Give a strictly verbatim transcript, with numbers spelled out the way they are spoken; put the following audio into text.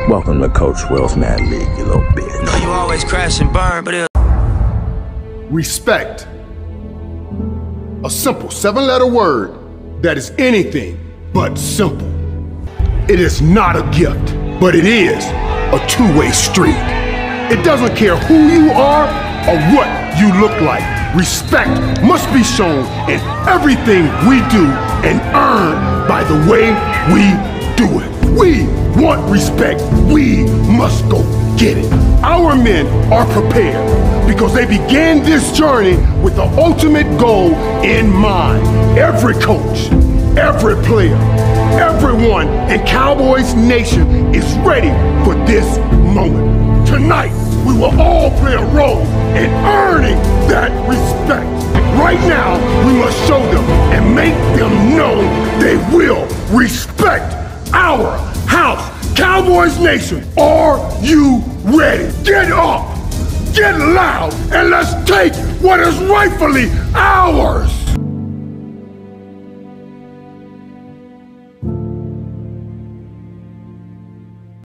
Welcome to Coach Will's Mad League, you little bitch. Know you always crash and burn, but it Respect. A simple seven-letter word that is anything but simple. It is not a gift, but it is a two-way street. It doesn't care who you are or what you look like. Respect must be shown in everything we do and earned by the way we do it. We want respect. We must go get it. Our men are prepared because they began this journey with the ultimate goal in mind. Every coach, every player, everyone in Cowboys Nation is ready for this moment. Tonight, we will all play a role in earning that respect. Right now, we must show them and make them know they will respect our house. Cowboys Nation, are you ready? Get up, get loud, and let's take what is rightfully ours.